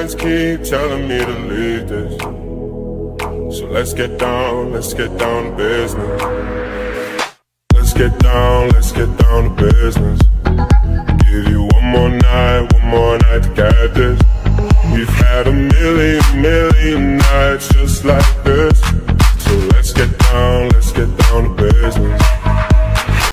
friends keep telling me to leave this, so let's get down to business. Let's get down to business. Give you one more night to get this. We've had a million nights just like this, so let's get down to business.